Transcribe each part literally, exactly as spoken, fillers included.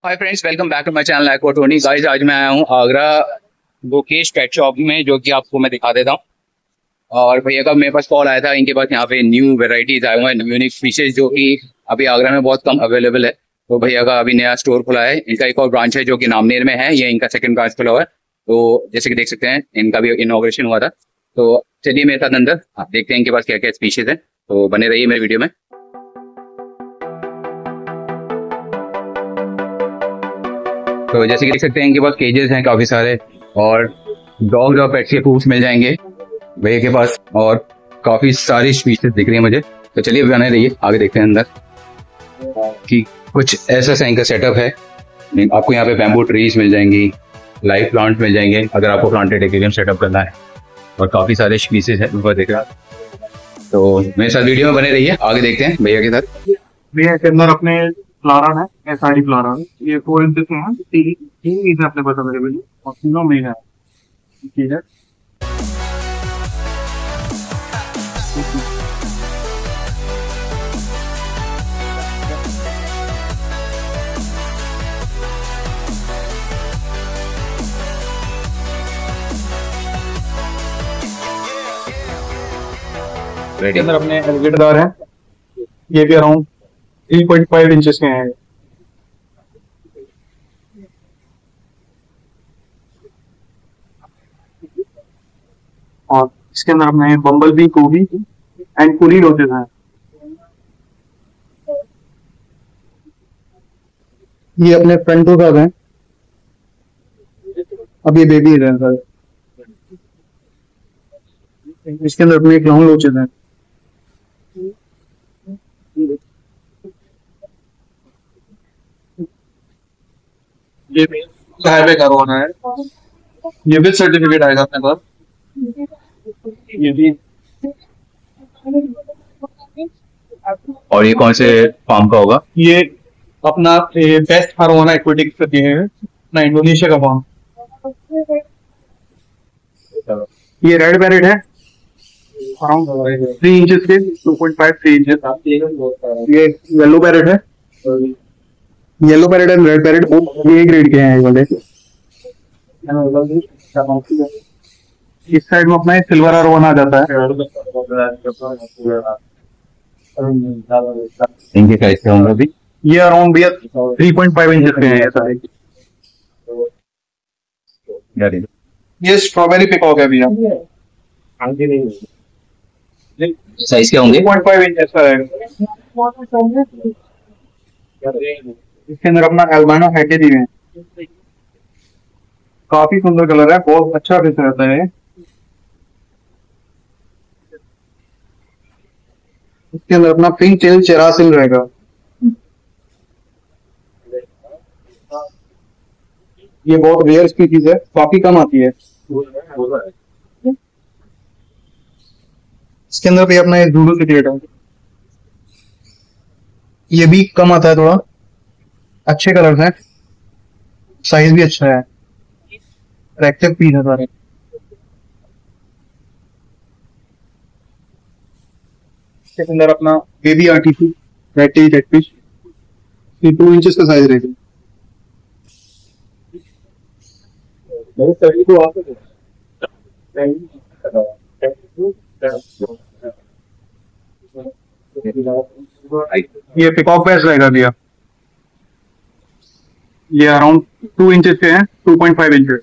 Hi friends, welcome back to my channel Aqua Tony. Guys, आज मैं आया हूँ आगरा गुकेश पेट शॉप में, जो कि आपको मैं दिखा देता हूँ। और भैया का मेरे पास कॉल आया था, इनके पास यहाँ पे न्यू वेराइटीज आए हुए हैं, यूनिक फिशेज, जो कि अभी आगरा में बहुत कम अवेलेबल है। तो भैया का अभी नया स्टोर खुला है। इनका एक और ब्रांच है जो कि नामनेर में है, ये इनका सेकंड ब्रांच खुला हुआ है। तो जैसे कि देख सकते हैं, इनका भी इनॉग्रेशन हुआ था। तो चलिए मेरे साथ अंदर देखते हैं इनके पास क्या क्या स्पीशीज है। तो बने रहिए मेरे वीडियो में। तो जैसे कि देख सकते हैं, इनके पास केजेस हैं काफी सारे, और डॉग्स और पेट्स के फूड्स मिल जाएंगे भैया के पास, और काफी सारी स्पीशीज दिख रही है मुझे। तो चलिए बने रहिए, आगे देखते हैं अंदर कि कुछ ऐसा सा इनका सेटअप है। आपको यहाँ पे बैम्बू ट्रीज मिल जाएंगी, लाइव प्लांट मिल जाएंगे अगर आपको प्लांटेड एक्वेरियम सेटअप करना है, और काफी सारे स्पीशीज है ऊपर देख रहा। तो मेरे साथ वीडियो में बने रहिए, आगे देखते हैं भैया के साथ। भैया के अंदर अपने फ्लारा है, साड़ी फ्लारा है, ये फोर इंचेस में है, तीन तीन अपने पास अवेलेबल है, और तीनों में है ठीक है। रेडी। अंदर अपने एलिगेटर हैं, ये भी around three point five inches के हैं। और इसके अंदर अपने बम्बल बी, कोबी एंड कुली रोजेस हैं। ये अपने फ्रंट टू हैं, अब ये बेबी है सर। इसके अंदर अपने क्लाउन रोजेस हैं। ये भी हाईवे करवाना है, ये भी सर्टिफिकेट आएगा अपने पास। ये भी। और ये कौन से फार्म का होगा? ये अपना बेस्ट फार्मोना एक्वेटिक्स करती है ना, इंडोनेशिया का फार्म। ये रेड पैरेट है, अराउंड थ्री इंचेस के, two point five three inches. ये येलो पैरेट है, yellow parrot and red parrot ये ग्रेड के हैं वाले। इस साइड में अपना सिल्वर अरोना आ जाता है। इनके साइज क्या होंगे अभी? ये अराउंड भैया थ्री पॉइंट फाइव इंचेस के हैं ऐसा। ये स्ट्रॉबेरी पिकॉक है भैया, साइज क्या होंगे? टू पॉइंट फाइव इंचेस का है। इसके अंदर अपना एल्बानो हेटे दिए हैं, काफी सुंदर कलर है, बहुत अच्छा फिश रहता है। इसके अंदर अपना पिंक टेल चेरासिल रहेगा। ये बहुत रेयर स्पीशीज है, काफी कम आती है। इसके अंदर भी अपना जूडो सिटिएट है, ये भी कम आता है थोड़ा, अच्छे कलर्स हैं, साइज भी अच्छा है, अट्रैक्टिव पीस है सारे। इसके अंदर अपना बेबी आर्टिफी रेड रेड फिश, ये टू इंचेस का साइज रहेगा। ये पिकॉक बेस रहेगा भैया, ये अराउंड टू इंचेस के हैं, टू पॉइंट फाइव इंचेस।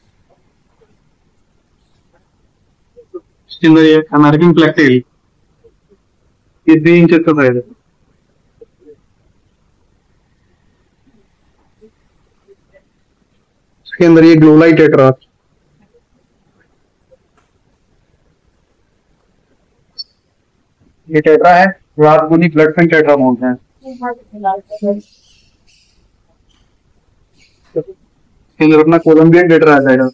इसके अंदर ये अमेरिकन ब्लैक टेल, ये थ्री इंचेस का साइज है। इसके अंदर ये ग्लोलाइट टेट्रा, ये टेट्रा है, रातगुनी ब्लड फिन टेट्रा बोलते हैं। इसके अंदर अपना कोलंबियन टेट्रा आ जाएगा।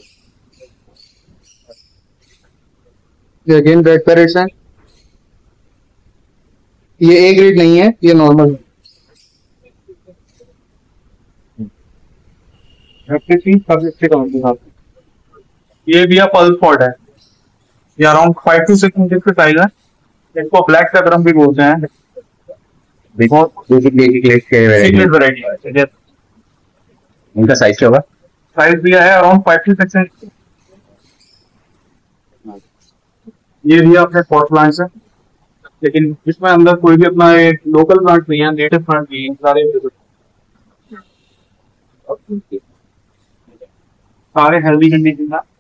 ये अगेन रेड पैरेट्स हैं, ये ए ग्रेड नहीं है, ये नॉर्मल है। ये भी पल्स पॉट है, ये around five two six inches का साइज है। इसको ब्लैक सेपरम भी बोलते हैं। देखो बेसिक बेसिक लेस के वैरायटी। इनका साइज क्या होगा? साइज दिया है around five two six inch. ये भी अपने पॉट प्लांट्स है, लेकिन इसमें अंदर कोई भी अपना एक लोकल प्लांट नहीं है, नेटिव प्लांट नहीं है, सारे सारे हेल्दी कंडीशन का।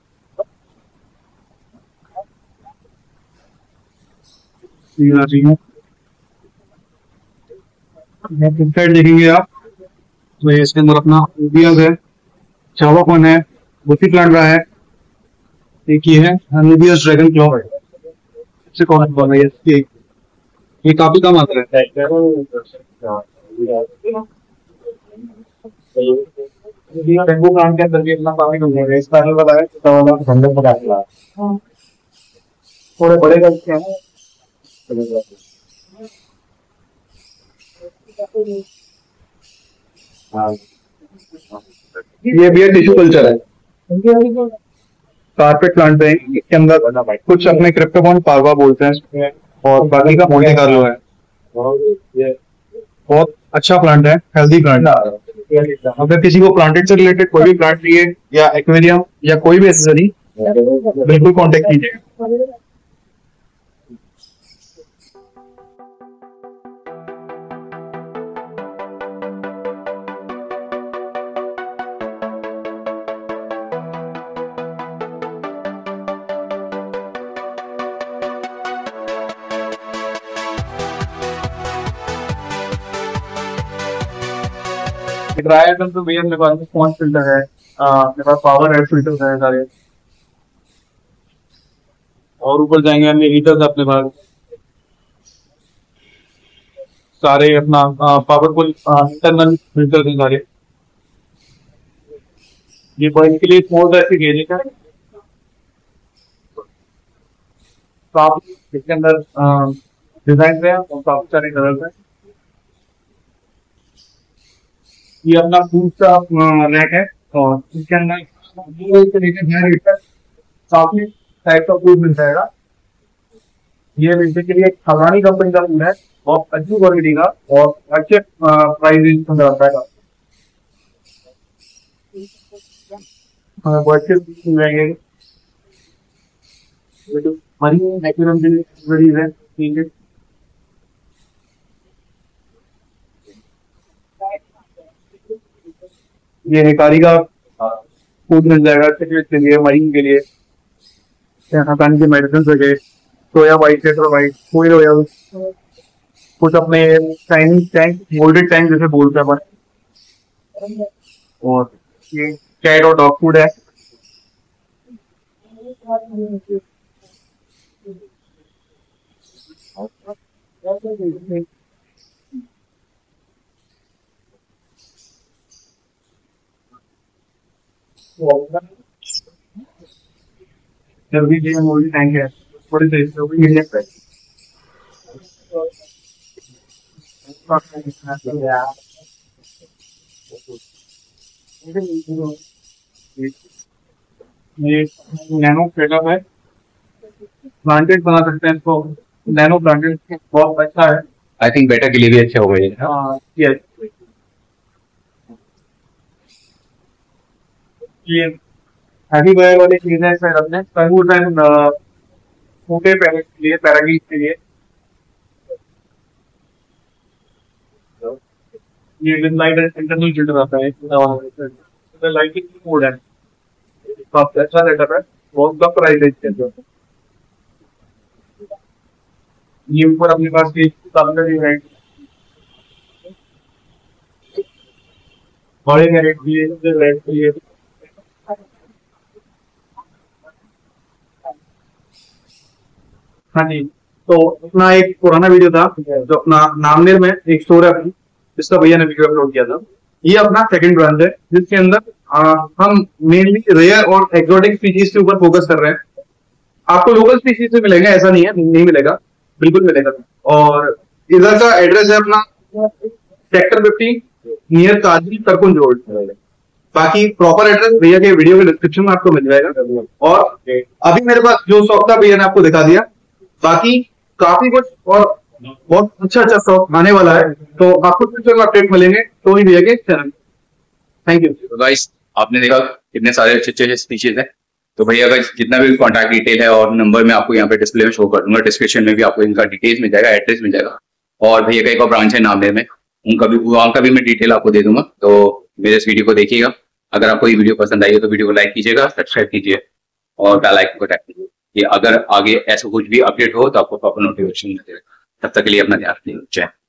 साइड देखेंगे आप तो ये इसके अंदर अपना ओबियस है, चावाकॉन है, बुटी प्लांट रहा है, एक ये है एनुबियस ड्रैगन क्लॉ है, सबसे कॉमन बन है ये, ये काफी कम आता है। टेम्पो प्लांट के अंदर भी अपना काफी कम है, इस पैनल वाला है छोटा वाला हंड्रेड पचास लाख, थोड़े बड़े करते हैं। ये भी टिश्यू कल्चर है, कारपेट प्लांट है, इसके अंदर कुछ अपने क्रिप्टोकॉन पार्वा बोलते हैं और बाकी का मोंटे कार्लो है। बहुत अच्छा प्लांट है, हेल्दी प्लांट है। अगर किसी को प्लांटेड से रिलेटेड कोई भी प्लांट चाहिए या एक्वेरियम या कोई भी एक्सेसरी, बिल्कुल कांटेक्ट कीजिए। ड्राई आइटम तो भैया मेरे पास स्पॉन्ज फिल्टर है, मेरे पास पावर एयर फिल्टर है सारे, और ऊपर जाएंगे हमने हीटर्स अपने पास सारे, अपना पावरफुल इंटरनल फिल्टर है सारे। ये पॉइंट के लिए स्मॉल साइज की गेज है, काफी इसके अंदर डिजाइन है और काफी सारे कलर है। ये अपना फूड का रैक है और इसके अंदर काफी टाइप का फूड मिल जाएगा। ये बेसिकली एक हमारी कंपनी का फूड है, बहुत अच्छी क्वालिटी का और अच्छे प्राइस रहेगा। हमें अच्छे मिल जाएंगे, मरीन एक्वेरियम के लिए है, ठीक है। ये हिकारी का फूड मिल जाएगा के लिए, मरीन के लिए, खाने की मेडिसिन वगैरह, सोया वाइट, टेट्रा वाइट, कोई रॉयल, कुछ अपने चाइनीज टैंक, मोल्डेड टैंक जैसे बोलते हैं अपन, और ये कैट और डॉग फूड है। जल्दी जी मोल्डेड टैंक है, थोड़ी देर से भी मिल जाता है। ये नैनो सेटअप है, प्लांटेड बना सकते हैं इसको, नैनो प्लांटेड बहुत अच्छा है। आई थिंक बेटा के लिए भी अच्छा होगा ये। हाँ यस, ये हैवी वायर वाली चीज है सर, अपने तरबूज एंड छोटे पैकेट के लिए, पैरागीज के लिए। ये with light and internal filter आता है, इसमें लाइटिंग मोड है, काफी अच्छा सेटअप है, बहुत कम प्राइस है इसके अंदर। ये ऊपर अपने पास काफी है, बड़े कैरेट भी है, रेड भी है। हाँ जी, तो अपना एक पुराना वीडियो था जो अपना नामनेर में एक स्टोर है अपनी, जिसका भैया ने वीडियो अपलोड किया था। ये अपना सेकंड ब्रांच है, जिसके अंदर आ, हम मेनली रेयर और एक्सोटिक स्पीशीज के ऊपर फोकस कर रहे हैं। आपको लोकल स्पीशीज से मिलेगा ऐसा नहीं है, नहीं मिलेगा, बिल्कुल मिलेगा। और इधर का एड्रेस है अपना सेक्टर फिफ्टी नियर काजी तरकुन रोड। बाकी प्रॉपर एड्रेस भैया के वीडियो के डिस्क्रिप्शन में आपको मिल जाएगा। और अभी मेरे पास जो स्टॉक था भैया ने आपको दिखा दिया, बाकी काफी कुछ और बहुत अच्छा अच्छा स्टॉक आने वाला है, तो आपको फ्यूचर में अपडेट मिलेंगे तो ही भैया के चैनल। Thank you. तो गाइस आपने देखा कितने सारे अच्छे अच्छे स्पीशीज हैं। तो भैया का जितना भी कॉन्टैक्ट डिटेल है और नंबर मैं आपको यहाँ पे डिस्प्ले में शो कर दूंगा, डिस्क्रिप्शन में भी आपको इनका डिटेल्स मिल जाएगा, एड्रेस मिल जाएगा। और भैया का एक और ब्रांच है नामदेव में, उनका भी वहाँ का भी मैं डिटेल आपको दे दूंगा। तो मेरे इस वीडियो को देखिएगा। अगर आपको ये वीडियो पसंद आई है तो वीडियो को लाइक कीजिएगा, सब्सक्राइब कीजिए और बेल आइकन को टैप कीजिए कि अगर आगे ऐसा कुछ भी अपडेट हो तो आपको प्रॉपर नोटिफिकेशन मिलेगा। तब तक के लिए अपना ध्यान रखिए। जय